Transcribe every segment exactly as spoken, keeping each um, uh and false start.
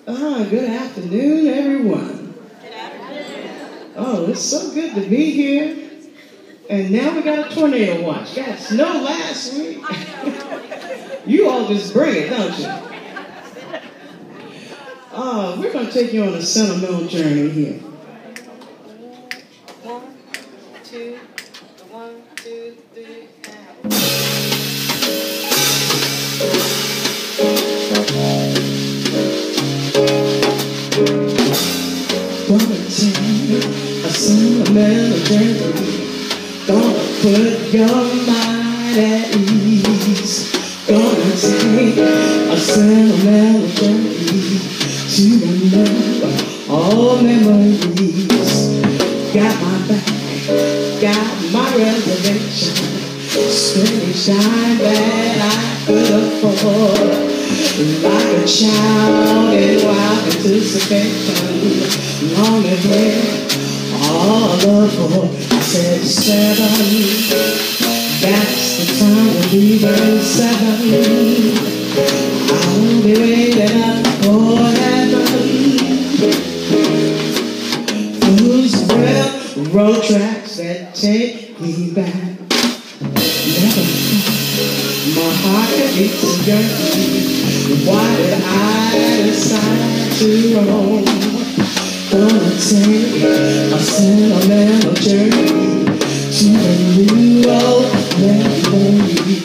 Ah, good afternoon, everyone. Oh, it's so good to be here. And now we got a tornado watch. Got snow last week. You all just bring it, don't you? Uh, we're going to take you on a sentimental journey here. One, two, one, two, three, and... Gonna take a sentimental journey. Gonna put your mind at ease. Gonna take a sentimental journey to remember all memories. Got my back, got my reservation. Steady shine that I could afford. Like a child in wild anticipation. Long ahead, all aboard. I said seven. That's the time of leaving seven. I'll be waiting up for heaven. Those railroad tracks that take me back. Never thought my heart could beat so dirty. Why did I decide to roam? Gonna take a sentimental journey to a new old memory.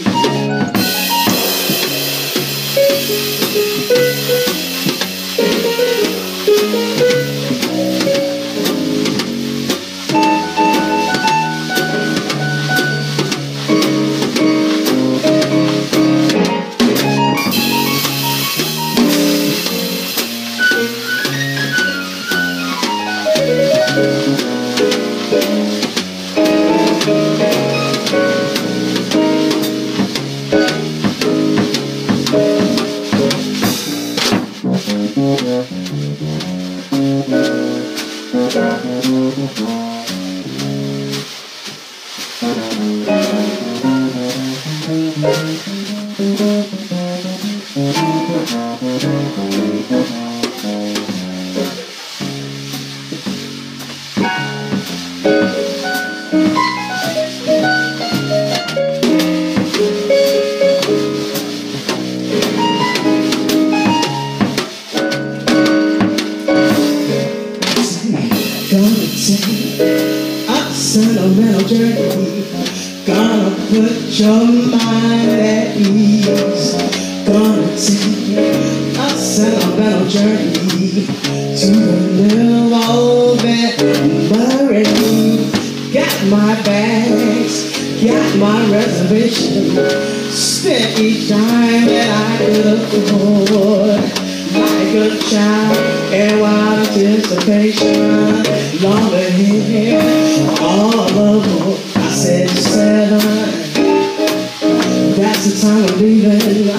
Gonna take a sentimental journey. Gonna put your mind at ease. Gonna take a sentimental journey to a little old memory. Got my bags, got my reservation. Spent each time that I could afford. Like a child in wild anticipation. Long ahead, all aboard. I said seven. That's the time of leaving.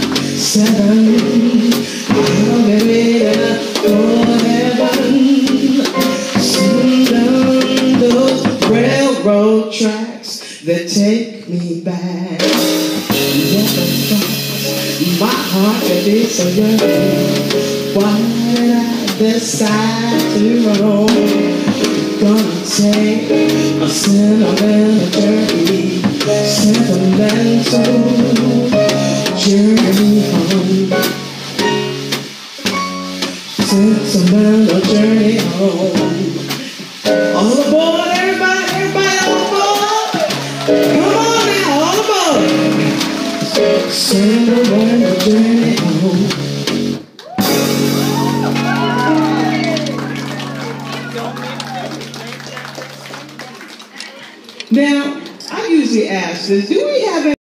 Seven. I'll be waiting for heaven. Soon down those railroad tracks that take me back. Never thought my heart could be so young. Why did I decide to roam? Gonna take a sentimental journey. Sentimental journey home. Sentimental journey home. All aboard, everybody, everybody all aboard. Come on now, all aboard. Sentimental journey home. Now, I usually ask this, do we have any